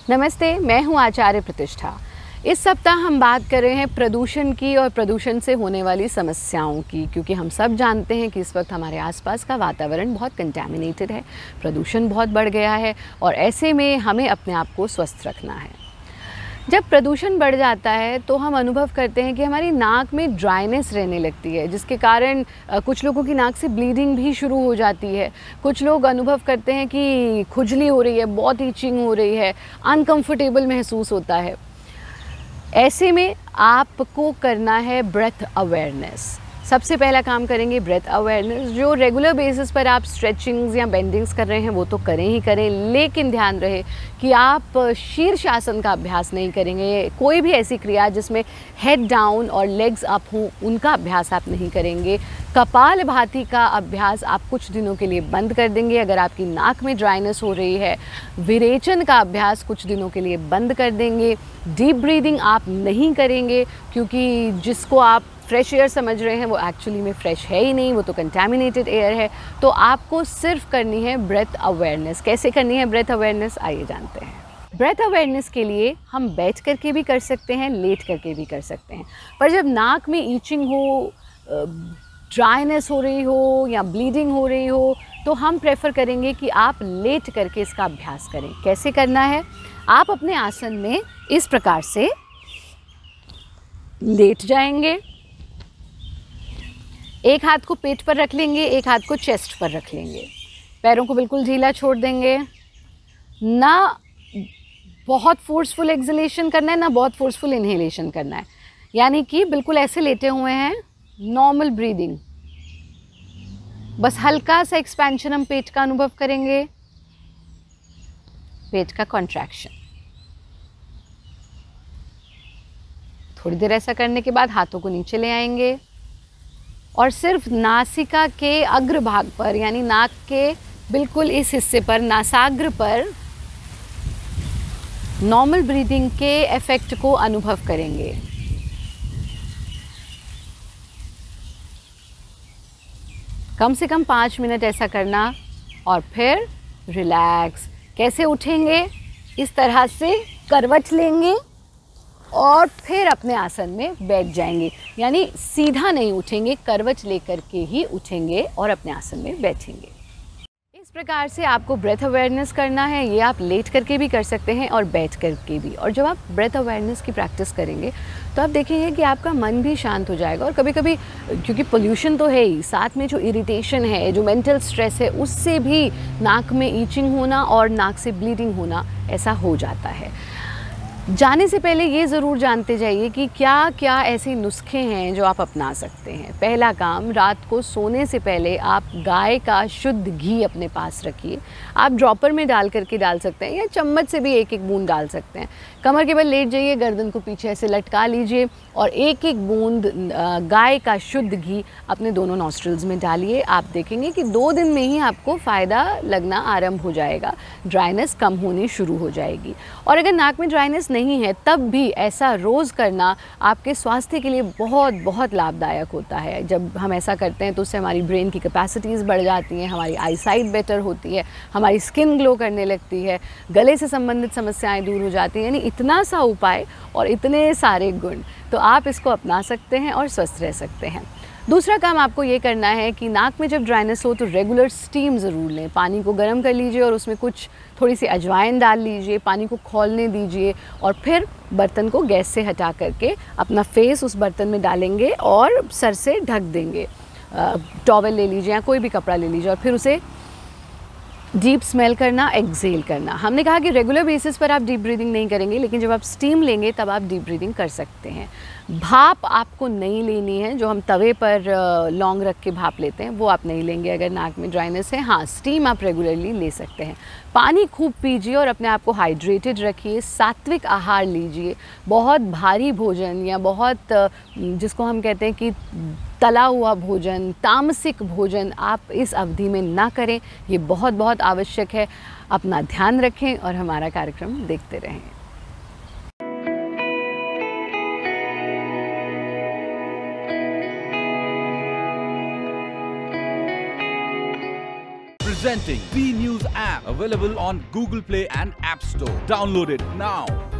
नमस्ते, मैं हूं आचार्य प्रतिष्ठा। इस सप्ताह हम बात कर रहे हैं प्रदूषण की और प्रदूषण से होने वाली समस्याओं की, क्योंकि हम सब जानते हैं कि इस वक्त हमारे आसपास का वातावरण बहुत कंटैमिनेटेड है, प्रदूषण बहुत बढ़ गया है और ऐसे में हमें अपने आप को स्वस्थ रखना है। जब प्रदूषण बढ़ जाता है तो हम अनुभव करते हैं कि हमारी नाक में ड्राइनेस रहने लगती है, जिसके कारण कुछ लोगों की नाक से ब्लीडिंग भी शुरू हो जाती है। कुछ लोग अनुभव करते हैं कि खुजली हो रही है, बहुत ईचिंग हो रही है, अनकंफर्टेबल महसूस होता है। ऐसे में आपको करना है ब्रेथ अवेयरनेस। सबसे पहला काम करेंगे ब्रेथ अवेयरनेस। जो रेगुलर बेसिस पर आप स्ट्रेचिंग्स या बेंडिंग्स कर रहे हैं वो तो करें ही करें, लेकिन ध्यान रहे कि आप शीर्षासन का अभ्यास नहीं करेंगे। कोई भी ऐसी क्रिया जिसमें हेड डाउन और लेग्स अप हों उनका अभ्यास आप नहीं करेंगे। कपालभाति का अभ्यास आप कुछ दिनों के लिए बंद कर देंगे अगर आपकी नाक में ड्राइनेस हो रही है। विरेचन का अभ्यास कुछ दिनों के लिए बंद कर देंगे। डीप ब्रीदिंग आप नहीं करेंगे, क्योंकि जिसको आप फ्रेश एयर समझ रहे हैं वो एक्चुअली में फ्रेश है ही नहीं, वो तो कंटैमिनेटेड एयर है। तो आपको सिर्फ करनी है ब्रेथ अवेयरनेस। कैसे करनी है ब्रेथ अवेयरनेस, आइए जानते हैं। ब्रेथ अवेयरनेस के लिए हम बैठ करके भी कर सकते हैं, लेट करके भी कर सकते हैं। पर जब नाक में ईचिंग हो, ड्राइनेस हो रही हो या ब्लीडिंग हो रही हो तो हम प्रेफर करेंगे कि आप लेट करके इसका अभ्यास करें। कैसे करना है, आप अपने आसन में इस प्रकार से लेट जाएंगे। एक हाथ को पेट पर रख लेंगे, एक हाथ को चेस्ट पर रख लेंगे। पैरों को बिल्कुल ढीला छोड़ देंगे। ना बहुत फोर्सफुल एक्सलेशन करना है, ना बहुत फोर्सफुल इन्हेलेशन करना है। यानी कि बिल्कुल ऐसे लेटे हुए हैं, नॉर्मल ब्रीदिंग। बस हल्का सा एक्सपेंशन हम पेट का अनुभव करेंगे, पेट का कॉन्ट्रैक्शन। थोड़ी देर ऐसा करने के बाद हाथों को नीचे ले आएंगे और सिर्फ नासिका के अग्र भाग पर, यानी नाक के बिल्कुल इस हिस्से पर, नासाग्र पर नॉर्मल ब्रीदिंग के इफेक्ट को अनुभव करेंगे। कम से कम 5 मिनट ऐसा करना और फिर रिलैक्स। कैसे उठेंगे, इस तरह से करवट लेंगे और फिर अपने आसन में बैठ जाएंगे। यानी सीधा नहीं उठेंगे, करवट लेकर के ही उठेंगे और अपने आसन में बैठेंगे। इस प्रकार से आपको ब्रेथ अवेयरनेस करना है। ये आप लेट करके भी कर सकते हैं और बैठ करके भी। और जब आप ब्रेथ अवेयरनेस की प्रैक्टिस करेंगे तो आप देखेंगे कि आपका मन भी शांत हो जाएगा। और कभी कभी, क्योंकि पोल्यूशन तो है ही, साथ में जो इरिटेशन है, जो मेंटल स्ट्रेस है, उससे भी नाक में ईचिंग होना और नाक से ब्लीडिंग होना ऐसा हो जाता है। जाने से पहले ये ज़रूर जानते जाइए कि क्या क्या ऐसे नुस्खे हैं जो आप अपना सकते हैं। पहला काम, रात को सोने से पहले आप गाय का शुद्ध घी अपने पास रखिए। आप ड्रॉपर में डाल करके डाल सकते हैं या चम्मच से भी एक एक बूंद डाल सकते हैं। कमर के बल लेट जाइए, गर्दन को पीछे ऐसे लटका लीजिए और एक एक बूंद गाय का शुद्ध घी अपने दोनों नॉस्ट्रिल्स में डालिए। आप देखेंगे कि 2 दिन में ही आपको फ़ायदा लगना आरंभ हो जाएगा, ड्राइनेस कम होनी शुरू हो जाएगी। और अगर नाक में ड्राइनेस नहीं है तब भी ऐसा रोज़ करना आपके स्वास्थ्य के लिए बहुत बहुत लाभदायक होता है। जब हम ऐसा करते हैं तो उससे हमारी ब्रेन की कैपेसिटीज़ बढ़ जाती हैं, हमारी आईसाइट बेटर होती है, हमारी स्किन ग्लो करने लगती है, गले से संबंधित समस्याएं दूर हो जाती हैं। यानी इतना सा उपाय और इतने सारे गुण, तो आप इसको अपना सकते हैं और स्वस्थ रह सकते हैं। दूसरा काम आपको ये करना है कि नाक में जब ड्राइनेस हो तो रेगुलर स्टीम ज़रूर लें। पानी को गर्म कर लीजिए और उसमें कुछ थोड़ी सी अजवाइन डाल लीजिए, पानी को खौलने दीजिए और फिर बर्तन को गैस से हटा करके अपना फेस उस बर्तन में डालेंगे और सर से ढक देंगे। टॉवल ले लीजिए या कोई भी कपड़ा ले लीजिए और फिर उसे डीप स्मेल करना, एक्सेल करना। हमने कहा कि रेगुलर बेसिस पर आप डीप ब्रीदिंग नहीं करेंगे, लेकिन जब आप स्टीम लेंगे तब आप डीप ब्रीदिंग कर सकते हैं। भाप आपको नहीं लेनी है, जो हम तवे पर लौंग रख के भाप लेते हैं वो आप नहीं लेंगे अगर नाक में ड्राइनेस है। हाँ, स्टीम आप रेगुलरली ले सकते हैं। पानी खूब पीजिए और अपने आप को हाइड्रेटेड रखिए। सात्विक आहार लीजिए। बहुत भारी भोजन या बहुत जिसको हम कहते हैं कि तला हुआ भोजन, तामसिक भोजन आप इस अवधि में ना करें। ये बहुत बहुत आवश्यक है। अपना ध्यान रखें और हमारा कार्यक्रम देखते रहें। Presenting V News app, available on Google Play and App Store. Download it now.